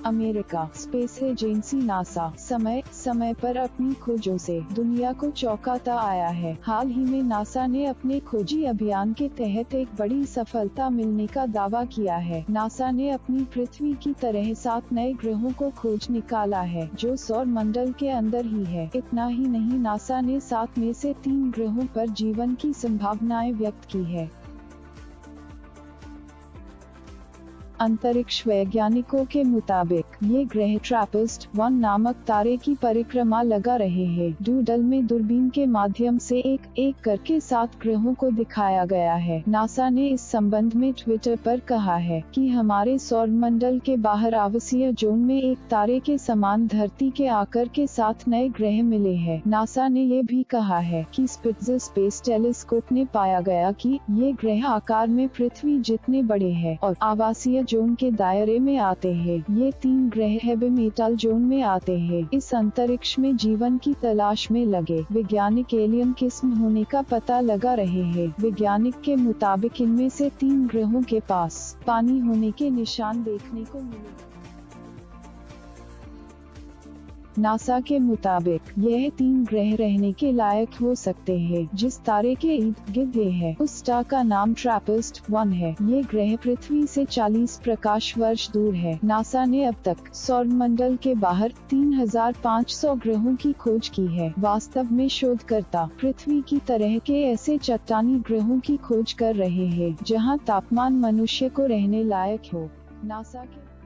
America space agency NASA समय समय पर अपनी खोजों से दुनिया को चौंकाता आया है। हाल ही में नासा ने अपने खोजी अभियान के तहत एक बड़ी सफलता मिलने का दावा किया है। नासा ने अपनी पृथ्वी की तरह 7 नए ग्रहों को खोज निकाला है जो सौर मंडल के अंदर ही है। इतना ही नहीं, नासा ने 7 में से 3 ग्रहों पर जीवन की संभावनाएं व्यक्त की है। अंतरिक्ष वैज्ञानिकों के मुताबिक ये ग्रह ट्रैपिस्ट-1 नामक तारे की परिक्रमा लगा रहे हैं। डूडल में दूरबीन के माध्यम से एक एक करके 7 ग्रहों को दिखाया गया है। नासा ने इस संबंध में ट्विटर पर कहा है कि हमारे सौर मंडल के बाहर आवासीय जोन में एक तारे के समान धरती के आकार के 7 नए ग्रह मिले हैं। नासा ने ये भी कहा है कि स्पिट्जर स्पेस टेलीस्कोप ने पाया गया कि ये ग्रह आकार में पृथ्वी जितने बड़े हैं और आवासीय जोन के दायरे में आते हैं। ये 3 ग्रह हैबिटेट जोन में आते हैं। इस अंतरिक्ष में जीवन की तलाश में लगे वैज्ञानिक एलियन किस्म होने का पता लगा रहे हैं। वैज्ञानिक के मुताबिक इनमें से 3 ग्रहों के पास पानी होने के निशान देखने को मिले। नासा के मुताबिक यह 3 ग्रह रहने के लायक हो सकते हैं। जिस तारे के इर्द गिर्द ये है उस स्टार का नाम ट्रैपिस्ट-1 है। ये ग्रह पृथ्वी से 40 प्रकाश वर्ष दूर है। नासा ने अब तक सौर मंडल के बाहर 3500 ग्रहों की खोज की है। वास्तव में शोधकर्ता पृथ्वी की तरह के ऐसे चट्टानी ग्रहों की खोज कर रहे हैं जहां तापमान मनुष्य को रहने लायक हो। नासा के